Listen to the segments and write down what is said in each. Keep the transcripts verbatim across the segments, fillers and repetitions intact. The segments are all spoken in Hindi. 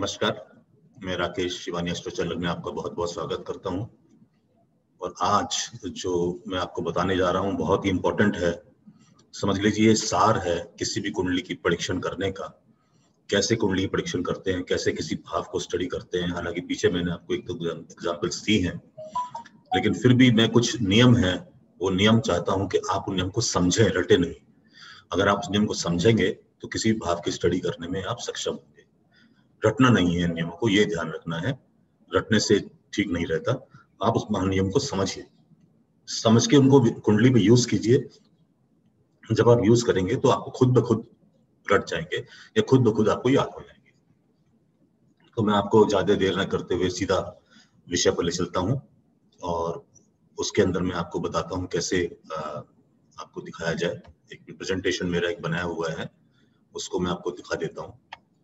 नमस्कार, मैं राकेश शिवानी एस्ट्रो चैनल में आपका बहुत बहुत स्वागत करता हूं। और आज जो मैं आपको बताने जा रहा हूं बहुत ही इम्पोर्टेंट है। समझ लीजिए सार है किसी भी कुंडली की परीक्षण करने का। कैसे कुंडली की परीक्षण करते हैं, कैसे किसी भाव को स्टडी करते हैं। हालांकि पीछे मैंने आपको एक दो एग्जाम्पल्स दी हैं, लेकिन फिर भी मैं कुछ नियम है वो नियम चाहता हूं कि आप उन नियम को समझें, रटे नहीं। अगर आप उस नियम को समझेंगे तो किसी भाव की स्टडी करने में आप सक्षम होंगे। रटना नहीं है नियमों को, ये ध्यान रखना है। रटने से ठीक नहीं रहता। आप उस महानियम को समझिए, समझ के उनको कुंडली पे यूज कीजिए। जब आप यूज करेंगे तो आपको खुद ब खुद रट जाएंगे या खुद ब खुद आपको याद हो जाएंगे। तो मैं आपको ज्यादा देर न करते हुए सीधा विषय पर ले चलता हूँ और उसके अंदर मैं आपको बताता हूँ कैसे आ, आपको दिखाया जाए। एक प्रेजेंटेशन मेरा एक बनाया हुआ है, उसको मैं आपको दिखा देता हूँ।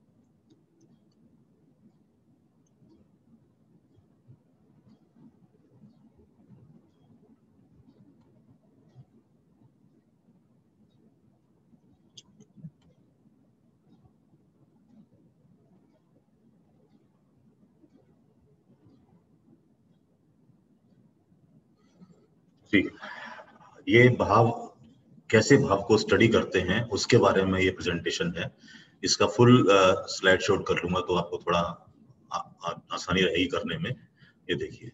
ठीक, ये भाव कैसे भाव को स्टडी करते हैं उसके बारे में ये प्रेजेंटेशन है। इसका फुल स्लाइड शो कर लूंगा तो आपको थोड़ा आ, आ, आसानी रहेगी करने में। ये देखिए,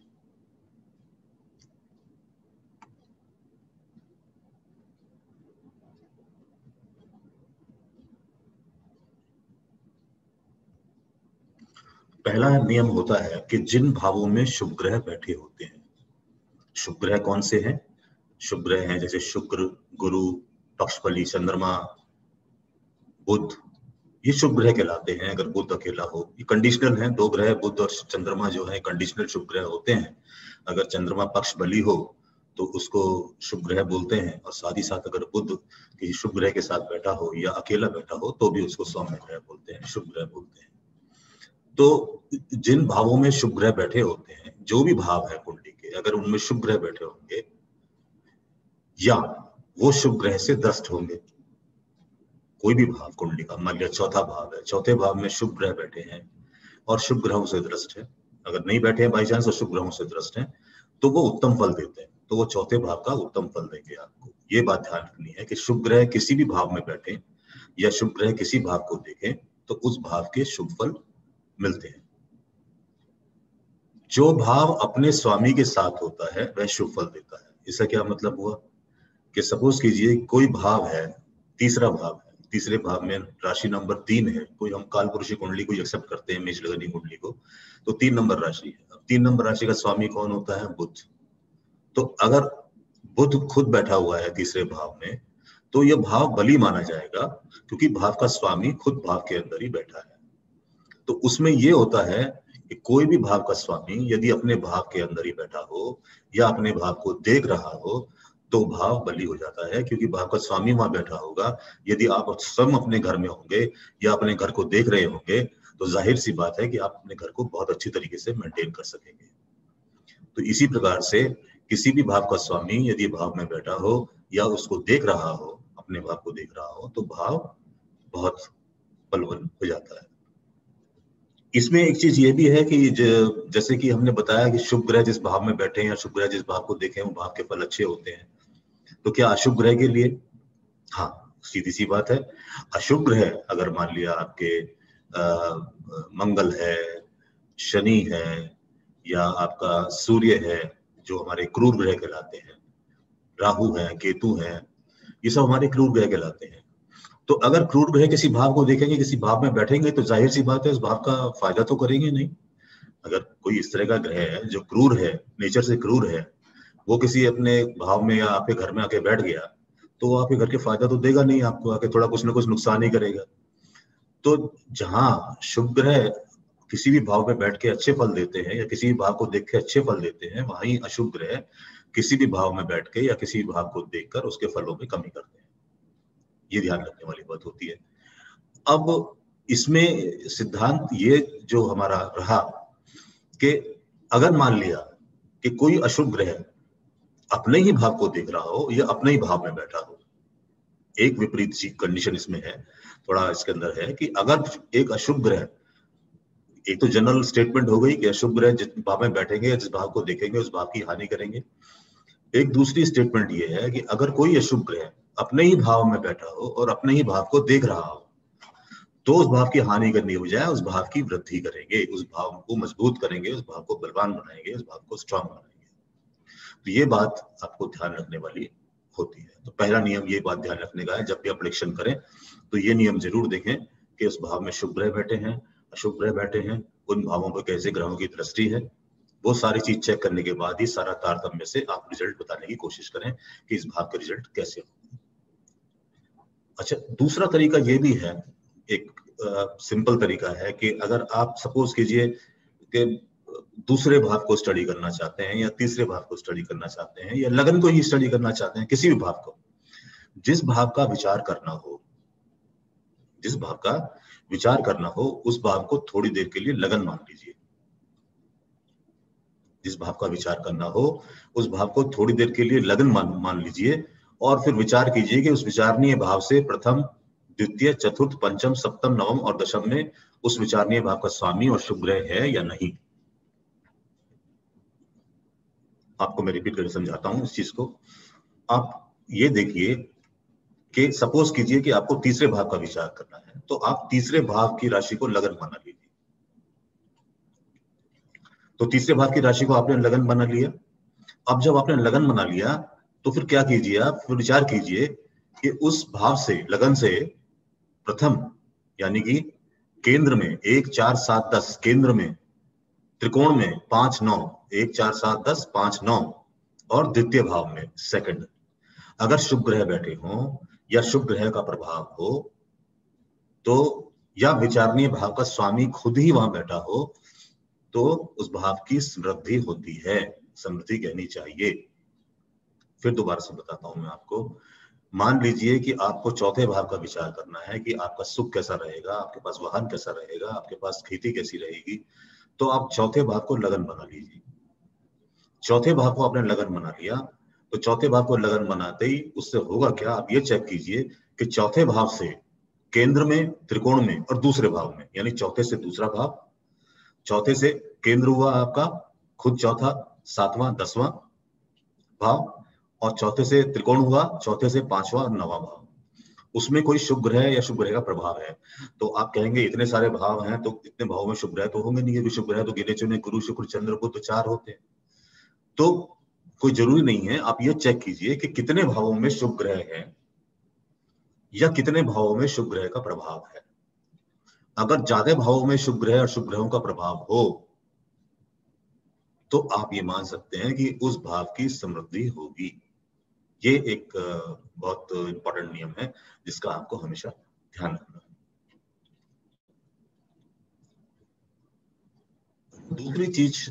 पहला नियम होता है कि जिन भावों में शुभ ग्रह बैठे होते हैं। शुभ ग्रह कौन से हैं? शुभ ग्रह हैं जैसे शुक्र, गुरु, पक्षबली, चंद्रमा, बुध, ये शुभ ग्रह कहलाते हैं। अगर बुध अकेला हो, ये कंडीशनल है। दो ग्रह बुध और चंद्रमा जो है कंडीशनल शुभ ग्रह होते हैं। अगर चंद्रमा पक्ष बली हो तो उसको शुभ ग्रह बोलते हैं, और साथ ही साथ अगर बुध किसी शुभ ग्रह के साथ बैठा हो या अकेला बैठा हो तो भी उसको सौम्य ग्रह बोलते हैं, शुभ ग्रह बोलते हैं। तो जिन भावों में शुभ ग्रह बैठे होते हैं, जो भी भाव है कुंडली के, अगर उनमें शुभ ग्रह बैठे होंगे या वो शुभ ग्रह से दस्त होंगे, कोई भी भाव कुंडली का, मान लिया चौथा भाव है, चौथे भाव में शुभ ग्रह बैठे हैं और शुभ ग्रहों से दृष्ट है, अगर नहीं बैठे हैं बाई चांस और शुभ ग्रहों से दृष्ट हैं, तो वो उत्तम फल देते हैं। तो वो चौथे भाव का उत्तम फल देंगे आपको। ये बात ध्यान रखनी है कि शुभ ग्रह किसी भी भाव में बैठे या शुभ ग्रह किसी भाव को देखें तो उस भाव के शुभ फल मिलते हैं। जो भाव अपने स्वामी के साथ होता है वह शुभ फल देता है। इसका क्या मतलब हुआ कि सपोज कीजिए कोई भाव है, तीसरा भाव है, तीसरे भाव में राशि नंबर तीन है। कोई हम कालपुरुषी कुंडली को एक्सेप्ट करते हैं, मेष लगनी कुंडली को, तो तीन नंबर राशि है। अब तीन नंबर राशि का स्वामी कौन होता है? बुध। तो अगर बुध खुद बैठा हुआ है तीसरे भाव में तो यह भाव बली माना जाएगा, क्योंकि भाव का स्वामी खुद भाव के अंदर ही बैठा है। तो उसमें यह होता है कि कोई भी भाव का स्वामी यदि अपने भाव के अंदर ही बैठा हो या अपने भाव को देख रहा हो तो भाव बली हो जाता है, क्योंकि भाव का स्वामी वहां बैठा होगा। यदि आप स्वयं अपने घर में होंगे या अपने घर को देख रहे होंगे तो जाहिर सी बात है कि आप अपने घर को बहुत अच्छी तरीके से मेंटेन कर सकेंगे। तो इसी प्रकार से किसी भी भाव का स्वामी यदि भाव में बैठा हो या उसको देख रहा हो, अपने भाव को देख रहा हो, तो भाव बहुत बलवान हो जाता है। इसमें एक चीज ये भी है कि जैसे कि हमने बताया कि शुभ ग्रह जिस भाव में बैठे हैं या शुभ ग्रह जिस भाव को देखें वो भाव के फल अच्छे होते हैं। तो क्या अशुभ ग्रह के लिए? हाँ, सीधी सी बात है। अशुभ ग्रह अगर मान लिया आपके आ, मंगल है, शनि है, या आपका सूर्य है जो हमारे क्रूर ग्रह कहलाते हैं, राहु है, केतु है, ये सब हमारे क्रूर ग्रह कहलाते हैं। तो अगर क्रूर ग्रह किसी भाव को देखेंगे, किसी भाव में बैठेंगे, तो जाहिर सी बात है उस भाव का फायदा तो करेंगे नहीं। अगर कोई इस तरह का ग्रह है जो क्रूर है, नेचर से क्रूर है, वो किसी अपने भाव में या आपके घर में आके बैठ गया तो वो आपके घर के फायदा तो देगा नहीं, आपको आके थोड़ा कुछ ना कुछ नुकसान ही करेगा। तो जहां शुभ ग्रह किसी भी भाव में बैठ के अच्छे फल देते हैं या किसी भी भाव को देख के अच्छे फल देते हैं, वहीं अशुभ ग्रह किसी भी भाव में बैठ के या किसी भी भाव को देखकर उसके फलों में कमी करते हैं। ये ध्यान रखने वाली बात होती है। अब इसमें सिद्धांत ये जो हमारा रहा कि अगर मान लिया कि कोई अशुभ ग्रह अपने ही भाव को देख रहा हो या अपने ही भाव में बैठा हो, एक विपरीत कंडीशन इसमें है, थोड़ा इसके अंदर है कि अगर एक अशुभ ग्रह एक तो जनरल स्टेटमेंट हो गई कि अशुभ ग्रह जिस भाव में बैठेंगे, जिस भाव को देखेंगे उस भाव की हानि करेंगे। एक दूसरी स्टेटमेंट ये है कि अगर कोई अशुभ ग्रह अपने ही भाव में बैठा हो और अपने ही भाव को देख रहा हो तो उस भाव की हानि करने की बजाय उस भाव की वृद्धि करेंगे, उस भाव को मजबूत करेंगे, उस भाव को बलवान बनाएंगे, उस भाव को स्ट्रांग बनाएंगे। तो ये बात आपको ध्यान रखने वाली होती है। तो पहला नियम ये बात ध्यान रखने का है, जब भी आप प्रेडिक्शन करें तो ये नियम जरूर देखें कि उस भाव में शुभ ग्रह बैठे हैं, अशुभ ग्रह बैठे हैं, उन भावों पर कैसे ग्रहों की दृष्टि है। वो सारी चीज चेक करने के बाद ही सारा तारतम्य से आप रिजल्ट बताने की कोशिश करें कि इस भाव के रिजल्ट कैसे हो। अच्छा, दूसरा तरीका ये भी है, एक सिंपल uh, तरीका है कि अगर आप सपोज कीजिए कि दूसरे भाव को स्टडी करना चाहते हैं या तीसरे भाव को स्टडी करना चाहते हैं या लगन को ही स्टडी करना चाहते हैं, किसी भी भाव को, जिस भाव का विचार करना हो जिस भाव का विचार करना हो उस भाव को थोड़ी देर के लिए लगन मान लीजिए। जिस भाव का विचार करना हो उस भाव को थोड़ी देर के लिए लगन मान मान लीजिए और फिर विचार कीजिए कि उस विचारणीय भाव से प्रथम, द्वितीय, चतुर्थ, पंचम, सप्तम, नवम और दशम में उस विचारणीय भाव का स्वामी और शुभ ग्रह है या नहीं। आपको मैं रिपीट करके समझाता हूं इस चीज को। आप ये देखिए कि सपोज कीजिए कि आपको तीसरे भाव का विचार करना है, तो आप तीसरे भाव की राशि को लगन बना लीजिए। तो तीसरे भाव की राशि को आपने लगन बना लिया। अब जब आपने लगन बना लिया तो फिर क्या कीजिए, आप फिर विचार कीजिए कि उस भाव से, लगन से प्रथम यानी कि केंद्र में एक, चार, सात, दस, केंद्र में त्रिकोण में पांच, नौ, एक, चार, सात, दस, पांच, नौ और द्वितीय भाव में सेकंड, अगर शुभ ग्रह बैठे हों या शुभ ग्रह का प्रभाव हो तो, या विचारणीय भाव का स्वामी खुद ही वहां बैठा हो तो उस भाव की समृद्धि होती है, समृद्धि कहनी चाहिए। फिर दोबारा से बताता हूं मैं आपको। मान लीजिए कि आपको चौथे भाव का विचार करना है कि आपका सुख कैसा रहेगा, आपके पास वाहन कैसा रहेगा, आपके पास खेती कैसी रहेगी, तो आप चौथे भाव को लगन बना लीजिए। चौथे भाव को आपने लगन बना लिया तो चौथे भाव को लगन बनाते ही उससे होगा क्या, आप ये चेक कीजिए कि चौथे भाव से केंद्र में, त्रिकोण में और दूसरे भाव में, यानी चौथे से दूसरा भाव, चौथे से केंद्र हुआ आपका खुद चौथा, सातवां, दसवां भाव, और चौथे से त्रिकोण हुआ, चौथे से पांचवा और नवा भाव, उसमें कोई शुभ ग्रह या शुभ ग्रह का प्रभाव है। तो आप कहेंगे इतने सारे भाव हैं तो इतने भावों में शुभ ग्रह तो होंगे नहीं, क्योंकि शुभ ग्रह तो गिने चुने गुरु, शुक्र, चंद्र, बुध चार होते हैं। तो कोई जरूरी नहीं है, आप ये चेक कीजिए कि कितने भावों में शुभ ग्रह है या कितने भावों में शुभ ग्रह का प्रभाव है। अगर ज्यादा भावों में शुभ ग्रह और शुभ ग्रहों का प्रभाव हो तो आप ये मान सकते हैं कि उस भाव की समृद्धि होगी। ये एक बहुत इंपॉर्टेंट नियम है जिसका आपको हमेशा ध्यान रखना है। दूसरी चीज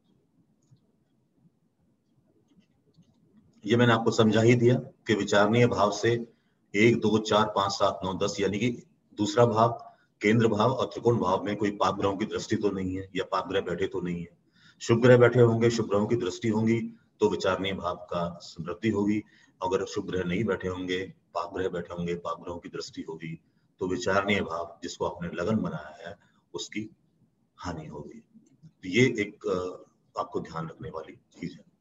ये मैंने आपको समझा ही दिया कि विचारणीय भाव से एक, दो, चार, पांच, सात, नौ, दस यानी कि दूसरा भाव, केंद्र भाव और त्रिकोण भाव में कोई पाप ग्रहों की दृष्टि तो नहीं है या पाप ग्रह बैठे तो नहीं है। शुभ ग्रह बैठे होंगे, शुभ ग्रहों की दृष्टि होंगी तो विचारणीय भाव का समृद्धि होगी। अगर शुभ ग्रह नहीं बैठे होंगे, पाप ग्रह बैठे होंगे, पाप ग्रहों की दृष्टि होगी तो विचारणीय भाव जिसको आपने लगन बनाया है उसकी हानि होगी। तो ये एक आपको ध्यान रखने वाली चीज है।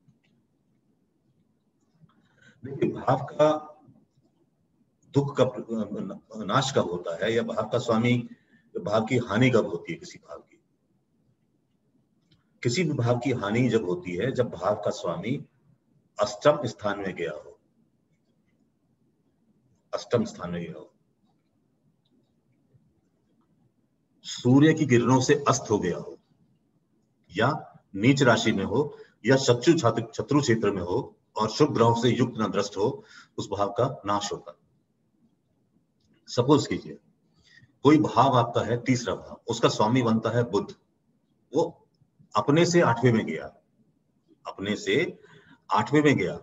देखिए, भाव का दुख का नाश कब होता है या भाव का स्वामी, भाव की हानि कब होती है किसी भाव की? किसी भी भाव की हानि जब होती है जब भाव का स्वामी अष्टम स्थान में गया हो, अष्टम स्थान में गया हो, सूर्य की किरणों से अस्त हो गया हो, या नीच राशि में हो, या शत्रु शत्रु क्षेत्र में हो और शुभ ग्रहों से युक्त न दृष्ट हो, उस भाव का नाश होता है। सपोज कीजिए कोई भाव आपका है तीसरा भाव, उसका स्वामी बनता है बुध, वो अपने से आठवें में गया, अपने से आठवें में गया।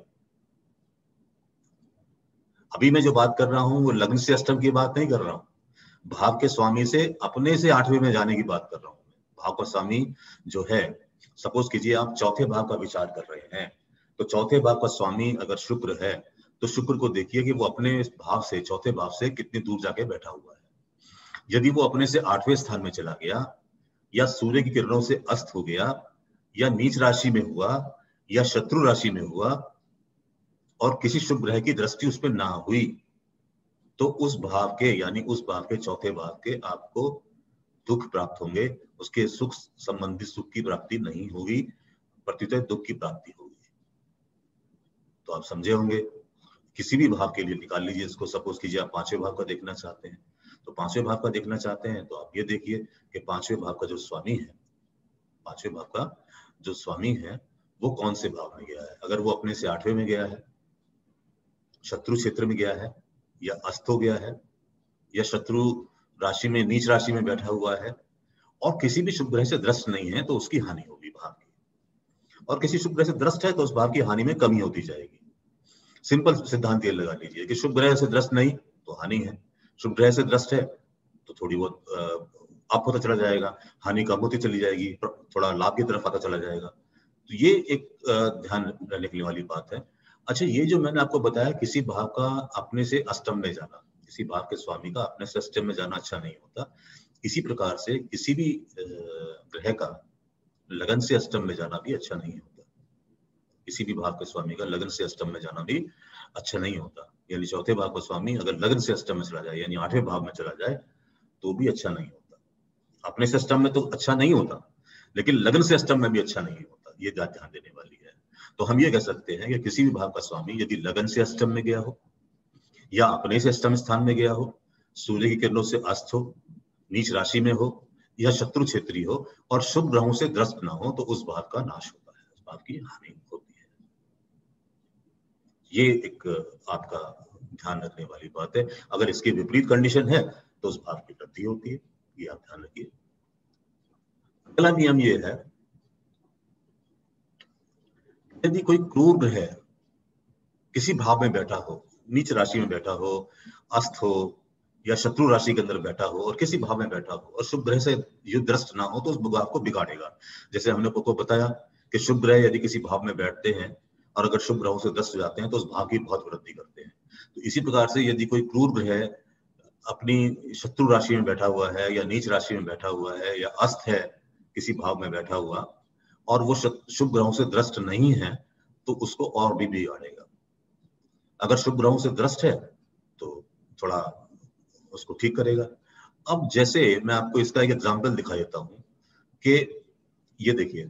अभी मैं जो बात कर रहा हूं वो लग्न से अष्टम की बात नहीं कर रहा हूं, भाव के स्वामी से अपने से आठवें में जाने की बात कर रहा हूं। भाव का स्वामी जो है, सपोज कीजिए आप चौथे भाव का विचार कर रहे हैं, तो चौथे भाव का स्वामी अगर शुक्र है तो शुक्र को देखिए कि वो अपने भाव से, चौथे भाव से कितनी दूर जाके बैठा हुआ है। यदि वो अपने से आठवें स्थान में चला गया या सूर्य की किरणों से अस्त हो गया, या नीच राशि में हुआ, या शत्रु राशि में हुआ, और किसी शुभ ग्रह की दृष्टि उस पर ना हुई, तो उस भाव के यानी उस भाव के चौथे भाव के आपको दुख प्राप्त होंगे, उसके सुख संबंधी सुख की प्राप्ति नहीं होगी, प्रत्युत दुख की प्राप्ति होगी। तो आप समझे होंगे। किसी भी भाव के लिए निकाल लीजिए इसको। सपोज कीजिए आप पांचवें भाव का देखना चाहते हैं, तो पांचवें भाव का देखना चाहते हैं तो आप ये देखिए कि पांचवें भाव का जो स्वामी है, पांचवें भाव का जो स्वामी है वो कौन से भाव में गया है। अगर वो अपने से आठवें में गया है, शत्रु क्षेत्र में गया है, या अस्त हो गया है, या शत्रु राशि में नीच राशि में बैठा हुआ है, और किसी भी शुभ ग्रह से द्रष्ट नहीं है, तो उसकी हानि होगी भाव की। और किसी शुभ ग्रह से द्रष्ट है तो उस भाव की हानि में कमी होती जाएगी। सिंपल सिद्धांत ये लगा लीजिए कि शुभ ग्रह से द्रष्ट नहीं तो हानि है, शुभ ग्रह से द्रष्ट है तो थोड़ी बहुत अप होता चला जाएगा, हानि कम होती चली जाएगी, थोड़ा लाभ की तरफ आता चला जाएगा। तो ये एक ध्यान रखने वाली बात है। अच्छा, ये जो मैंने आपको बताया किसी भाव का अपने से अष्टम में जाना, किसी भाव के स्वामी का अपने से अष्टम में जाना अच्छा नहीं होता, इसी प्रकार से किसी भी ग्रह का लगन से अष्टम में जाना भी अच्छा नहीं होता। किसी भी भाव के स्वामी का लगन से अष्टम में जाना भी अच्छा नहीं होता। यानी चौथे भाव का स्वामी अगर लगन से अष्टम में चला जाए, यानी आठवें भाव में चला जाए, तो भी अच्छा नहीं होता। अपने से अष्टम में तो अच्छा नहीं होता, लेकिन लगन से अष्टम में भी अच्छा नहीं होता। ये बात ध्यान देने वाली है। तो हम ये कह सकते हैं कि किसी भी भाव का स्वामी यदि लगन से अष्टम में गया हो, या अपने से अष्टम स्थान में गया हो, सूर्य की किरणों से अस्त हो, नीच राशि में हो, या शत्रु क्षेत्री हो, और शुभ ग्रहों से ग्रस्त ना हो, तो उस भाव का नाश होता है, उस भाव की हानि होती है। ये एक आपका ध्यान रखने वाली बात है। अगर इसकी विपरीत कंडीशन है तो उस भाव की वृद्धि होती है, ये आप ध्यान रखिए। अगला नियम ये है, यदि कोई क्रूर ग्रह किसी भाव में बैठा हो, नीच राशि में बैठा हो, अस्त हो, या शत्रु राशि के अंदर बैठा हो, और किसी भाव में बैठा हो, और शुभ ग्रह से युद्ध द्रष्ट ना हो, तो उस भाव को बिगाड़ेगा। जैसे हमने आपको बताया कि शुभ ग्रह यदि किसी भाव में बैठते हैं और अगर शुभ ग्रहों से ग्रस्त हो जाते हैं तो उस भाव की बहुत वृद्धि करते हैं। तो इसी प्रकार से यदि कोई क्रूर ग्रह अपनी शत्रु राशि में बैठा हुआ है, या नीच राशि में बैठा हुआ है, या अस्त है किसी भाव में बैठा हुआ, और वो शुभ ग्रहों से द्रष्ट नहीं है, तो उसको और भी बिगाड़ेगा। अगर शुभ ग्रहों से द्रष्ट है तो थोड़ा उसको ठीक करेगा। अब जैसे मैं आपको इसका एक एग्जांपल दिखा देता हूं कि ये देखिए,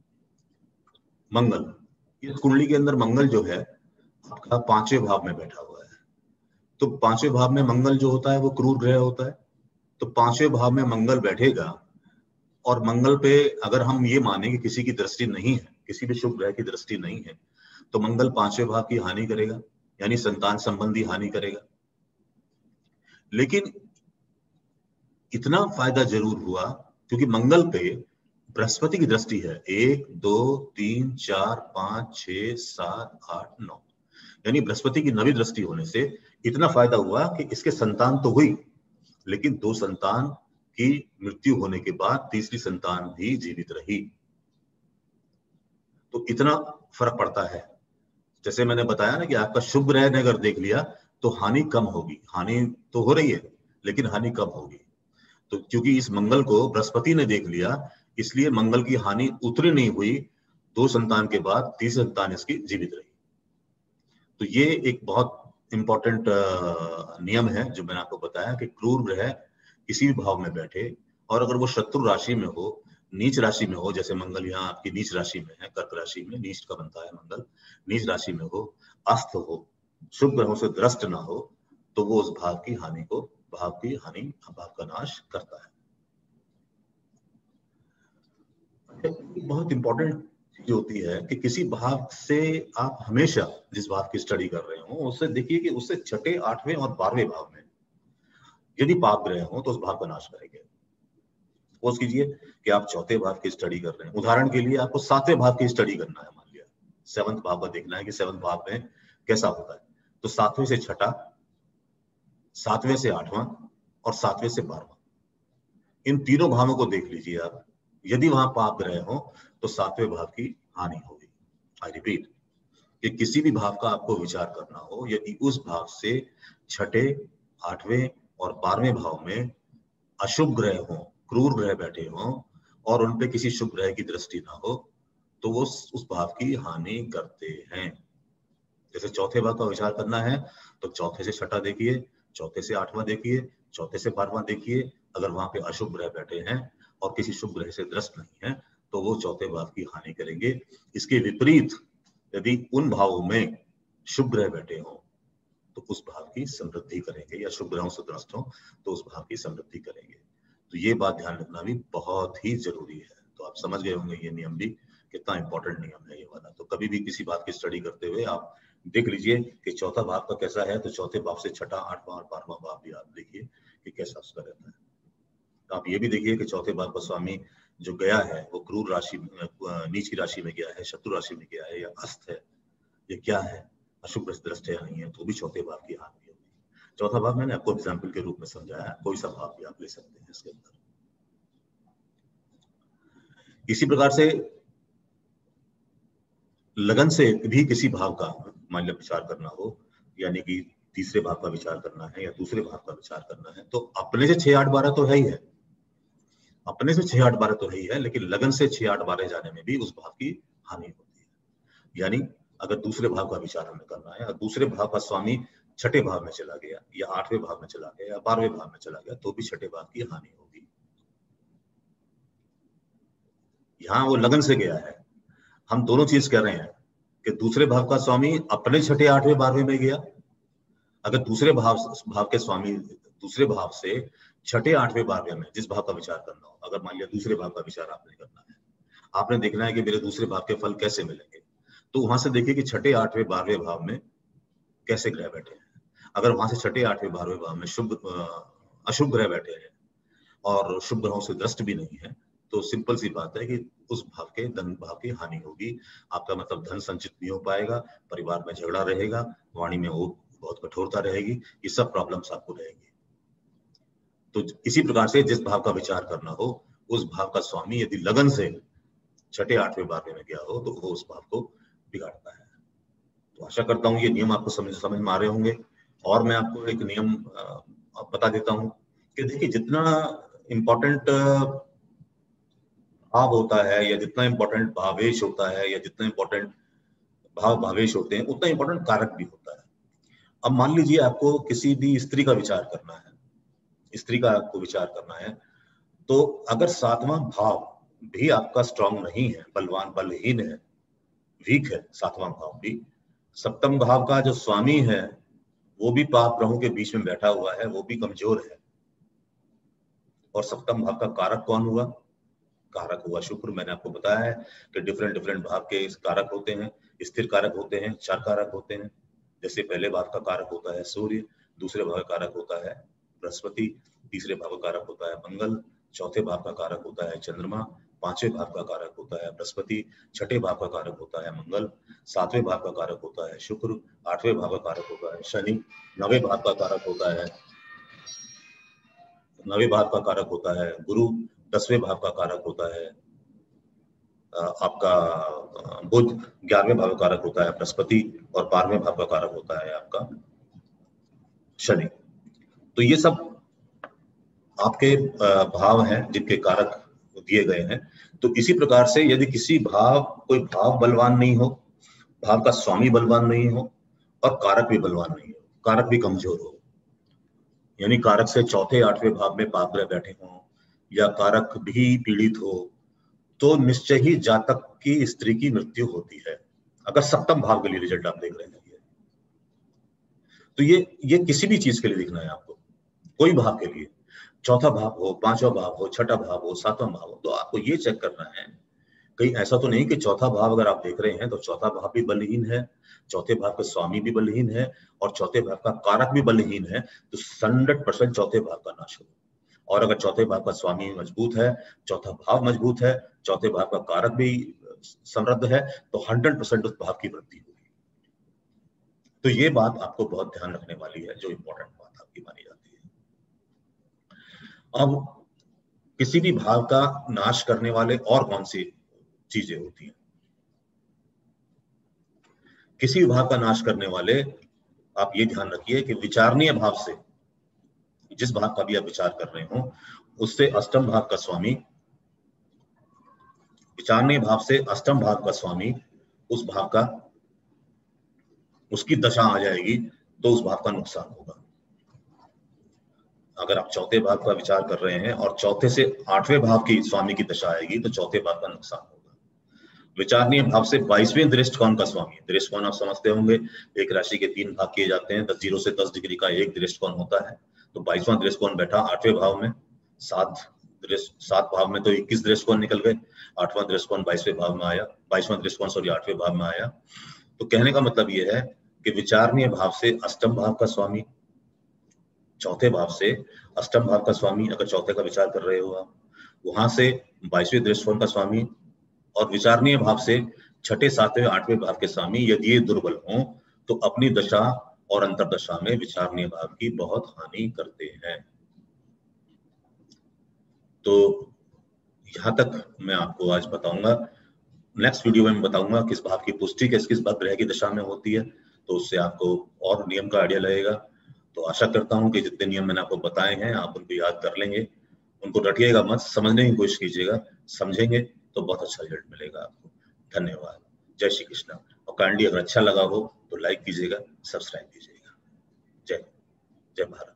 मंगल, इस कुंडली के अंदर मंगल जो है आपका पांचवें भाव में बैठा हुआ है। तो पांचवें भाव में मंगल जो होता है वो क्रूर ग्रह होता है। तो पांचवें भाव में मंगल बैठेगा, और मंगल पे अगर हम ये माने कि किसी की दृष्टि नहीं है, किसी भी शुभ ग्रह की दृष्टि नहीं है, तो मंगल पांचवें भाव की हानि करेगा, यानी संतान संबंधी हानि करेगा। लेकिन इतना फायदा जरूर हुआ क्योंकि मंगल पे बृहस्पति की दृष्टि है, एक दो तीन चार पांच छह सात आठ नौ, यानी बृहस्पति की नवी दृष्टि होने से इतना फायदा हुआ कि इसके संतान तो हुई, लेकिन दो संतान की मृत्यु होने के बाद तीसरी संतान भी जीवित रही। तो इतना फर्क पड़ता है। जैसे मैंने बताया ना कि आपका शुभ ग्रह ने अगर देख लिया तो हानि कम होगी। हानि तो हो रही है लेकिन हानि कम होगी। तो क्योंकि इस मंगल को बृहस्पति ने देख लिया, इसलिए मंगल की हानि उतनी नहीं हुई। दो संतान के बाद तीसरी संतान इसकी जीवित रही। तो ये एक बहुत इंपॉर्टेंट नियम है जो मैंने आपको बताया कि क्रूर ग्रह किसी भी भाव में बैठे, और अगर वो शत्रु राशि में हो, नीच राशि में हो, जैसे मंगल यहाँ आपकी नीच राशि में है, कर्क राशि में नीच का बनता है मंगल, नीच राशि में हो, अस्त हो, शुभ ग्रहों से द्रष्ट ना हो, तो वो उस भाव की हानि को भाव की हानि भाव का नाश करता है। बहुत इंपॉर्टेंट चीज होती है कि किसी भाव से आप हमेशा जिस भाव की स्टडी कर रहे हो उससे देखिए कि उससे छठे, आठवें और बारहवें भाव में यदि पाप ग्रह हो तो उस भाव का नाश करेंगे। सपोज कीजिए कि आप चौथे भाव की स्टडी कर रहे हैं, उदाहरण के लिए आपको सातवें भाव की स्टडी करना है, मान लिया सेवंथ भाव का देखना है कि सेवंथ भाव में कैसा होता है, तो सातवें से छठा, सातवें से आठवां और सातवें से बारहवां, इन तीनों भावों को देख लीजिए आप। यदि वहां पाप ग्रह हो तो सातवें भाव की हानि होगी। आई रिपीट, कि किसी भी भाव का आपको विचार करना हो, यदि उस भाव से छठे, आठवें और बारहवें भाव में अशुभ ग्रह हो, क्रूर ग्रह बैठे हों, और उन पे किसी शुभ ग्रह की दृष्टि ना हो तो वो उस भाव की हानि करते हैं। जैसे चौथे भाव का विचार करना है तो चौथे से छठा देखिए, चौथे से आठवां देखिए, चौथे से बारहवां देखिए। अगर वहां पे अशुभ ग्रह बैठे हैं और किसी शुभ ग्रह से ग्रस्त नहीं है तो वो चौथे भाव की हानि करेंगे। इसके विपरीत यदि उन भावों में शुभ ग्रह बैठे हों तो उस भाव की समृद्धि करेंगे, या शुभ ग्रहों से ग्रस्त हो तो उस भाव की समृद्धि करेंगे। तो ये बात ध्यान रखना भी बहुत ही जरूरी है। तो आप समझ गए होंगे ये नियम भी कितना इंपॉर्टेंट नियम है ये वाला। तो कभी भी किसी बात की स्टडी करते हुए आप देख लीजिए कि चौथा भाव का कैसा है, तो चौथे भाव से छठा, आठवां और बारहवां भाव भी आप देखिए कि कैसा उसका रहता है। तो आप ये भी देखिए कि चौथे भाव का स्वामी जो गया है वो क्रूर राशि, नीच की राशि में गया है, शत्रु राशि में गया है, या अस्त है, ये क्या है, अशुभ दृष्टि है नहीं है, तो भी चौथे भाव की हानि होगी। चौथा भाव मैंने आपको एग्जाम्पल के रूप में समझाया, कोई सा भाव भी आप ले सकते हैं इसके अंदर। इसी प्रकार से लगन से भी किसी भाव का मान लो विचार करना हो, यानी कि तीसरे भाव का विचार करना है या दूसरे भाव का विचार करना है, तो अपने से छह आठ बारह तो है ही है, अपने से छह आठ बारह तो है ही है, लेकिन लगन से छह आठ बारह जाने में भी उस भाव की हानि होती है। यानी अगर दूसरे भाव का विचार हमें करना है और दूसरे भाव का स्वामी छठे भाव में चला गया या आठवें भाव में चला गया या बारहवें भाव में चला गया तो भी छठे भाव की हानि होगी। यहां वो लगन से गया है, हम दोनों चीज कह रहे हैं कि दूसरे भाव का स्वामी अपने छठे आठवें बारहवें में गया। अगर दूसरे भाव भाव के स्वामी दूसरे भाव से छठे आठवें बारहवें में जिस भाव का विचार करना हो, अगर मान लिया दूसरे भाव का विचार आपने करना है, आपने देखना है कि मेरे दूसरे भाव के फल कैसे मिलेंगे, तो वहां से देखिए कि छठे आठवें बारहवें भाव में कैसे ग्रह बैठे हैं। अगर वहां से छठे आठवें बारहवें भाव में शुभ अशुभ ग्रह बैठे हैं और शुभ ग्रहों से दृष्ट भी नहीं है, तो सिंपल सी बात है कि उस भाव के धन भाव की हानि होगी। आपका मतलब धन संचित नहीं हो पाएगा, परिवार में झगड़ा रहेगा, वाणी में वो बहुत कठोरता रहेगी, ये सब प्रॉब्लम्स आपको रहेगी। तो इसी प्रकार से जिस भाव का विचार करना हो उस भाव का स्वामी यदि लगन से छठे आठवें बारहवें में गया हो तो वो उस भाव को बिगाड़ता है। तो आशा करता हूँ ये नियम आपको समझ समझ में आ रहे होंगे। और मैं आपको एक नियम बता देता हूँ कि देखिए जितना इम्पोर्टेंट भाव होता है या जितना इम्पोर्टेंट भावेश होता है या जितना इम्पोर्टेंट भाव भावेश होते हैं उतना इम्पोर्टेंट कारक भी होता है। अब मान लीजिए आपको किसी भी स्त्री का विचार करना है, स्त्री का आपको विचार करना है, तो अगर सातवां भाव भी आपका स्ट्रांग नहीं है, बलवान बलहीन है, वीक है, सातवां भाव भी, सप्तम भाव का जो स्वामी है वो भी पाप ग्रहों के बीच में बैठा हुआ है, वो भी कमजोर है। और सप्तम भाव का कारक कौन हुआ? कारक हुआ शुक्र। मैंने आपको बताया है कि डिफरेंट डिफरेंट भाव के कारक होते हैं, स्थिर कारक होते हैं, चार कारक होते हैं। जैसे पहले भाव का कारक होता है सूर्य, दूसरे भाव का कारक होता है बृहस्पति, तीसरे भाव का कारक होता है मंगल, चौथे भाव का कारक होता है चंद्रमा, पांचवें भाव का कारक होता है बृहस्पति, छठे भाव का कारक होता है मंगल, सातवें भाव का कारक होता है शुक्र, आठवें भाव का कारक होता है शनि, नवे भाव का कारक होता है नवे भाव का कारक होता है गुरु, दसवें भाव का कारक होता है आपका बुध, ग्यारहवें भाव का कारक होता है बृहस्पति और बारहवें भाव का कारक होता है आपका शनि। तो ये सब आपके भाव हैं जिनके कारक दिए गए हैं। तो इसी प्रकार से यदि किसी भाव कोई भाव बलवान नहीं हो, भाव का स्वामी बलवान नहीं हो और कारक भी बलवान नहीं हो, कारक भी कमजोर हो, यानी कारक से चौथे आठवें भाव में पाप ग्रह बैठे हों या कारक भी पीड़ित हो, तो निश्चय ही जातक की स्त्री की मृत्यु होती है। अगर सप्तम भाव के लिए रिजल्ट आप देख रहे हैं ये, तो ये ये किसी भी चीज के लिए देखना है आपको, कोई भाव के लिए, चौथा भाव हो, पांचवा भाव हो, छठा भाव हो, सातवां भाव हो, तो आपको ये चेक करना है कहीं ऐसा तो नहीं कि चौथा भाव अगर आप देख रहे हैं तो चौथा भाव भी बलहीन है, चौथे भाव का स्वामी भी बलहीन है और चौथे भाव का कारक भी बलहीन है, तो हंड्रेड परसेंट चौथे भाव का नाश हो। और अगर चौथे भाव का स्वामी मजबूत है, चौथा भाव मजबूत है, चौथे भाव का कारक भी समृद्ध है, तो हंड्रेड परसेंट उस भाव की वृद्धि होगी। तो ये बात आपको बहुत ध्यान रखने वाली है, जो इंपॉर्टेंट बात आपकी मानी जाती है। अब किसी भी भाव का नाश करने वाले और कौन सी चीजें होती हैं? किसी भी भाव का नाश करने वाले, आप ये ध्यान रखिए कि विचारणीय भाव से, जिस भाव का भी आप विचार कर रहे हो, उससे अष्टम भाव का स्वामी विचारणीय भाव से अष्टम भाव का स्वामी, उस भाव का उसकी दशा आ जाएगी तो उस भाव का नुकसान होगा। अगर आप चौथे भाव का विचार कर रहे हैं और चौथे से आठवें भाव की स्वामी की दशा आएगी तो चौथे भाव का नुकसान होगा। विचारणीय भाव से बाईसवें दृष्टिकोण का स्वामी, दृष्टिकोण आप समझते होंगे, एक राशि के तीन भाग किए जाते हैं, दस जीरो से दस डिग्री का एक दृष्टिकोण होता है। तो बाईसवां दृष्टिकोण बैठा आठवें भाव में, सात सात भाव में तो इक्कीस दृष्टिकोण निकल गए, आठवां दृष्टिकोण बाईसवें भाव में आया, बाईसवां दृष्टिकोण सॉरी आठवें भाव में आया। तो कहने का मतलब ये है कि विचारणीय भाव से अष्टम भाव का स्वामी, चौथे भाव से अष्टम भाव का स्वामी, अगर चौथे का विचार कर रहे हो आप, वहां से बाईसवें दृष्टिकोण का स्वामी, और विचारणीय भाव से छठे सातवें आठवें भाव के स्वामी यदि ये दुर्बल हों तो अपनी दशा और अंतरदशा में विचारणीय भाव की बहुत हानि करते हैं। तो यहां तक मैं आपको आज बताऊंगा। नेक्स्ट वीडियो में मैं बताऊंगा किस भाव की पुष्टि किस किस भाव ग्रह की दशा में होती है, तो उससे आपको और नियम का आइडिया लगेगा। तो आशा करता हूं कि जितने नियम मैंने आपको बताए हैं आप उनको याद कर लेंगे, उनको रटिएगा मत, समझने की कोशिश कीजिएगा, समझेंगे तो बहुत अच्छा रिजल्ट मिलेगा आपको। धन्यवाद। जय श्री कृष्ण। और काइंडली अगर अच्छा लगा हो तो लाइक कीजिएगा, सब्सक्राइब कीजिएगा। जय जय भारत।